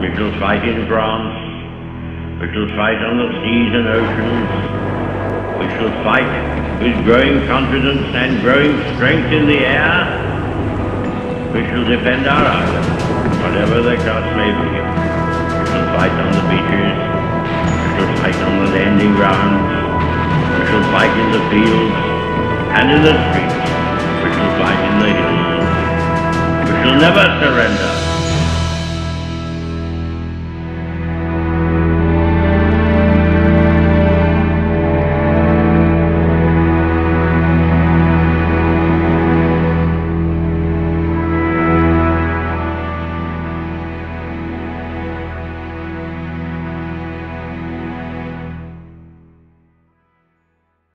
We shall fight in France. We shall fight on the seas and oceans. We shall fight with growing confidence and growing strength in the air. We shall defend our island, whatever the cost may be. We shall fight on the beaches. We shall fight on the landing grounds. We shall fight in the fields and in the streets. We shall fight in the hills. We shall never surrender.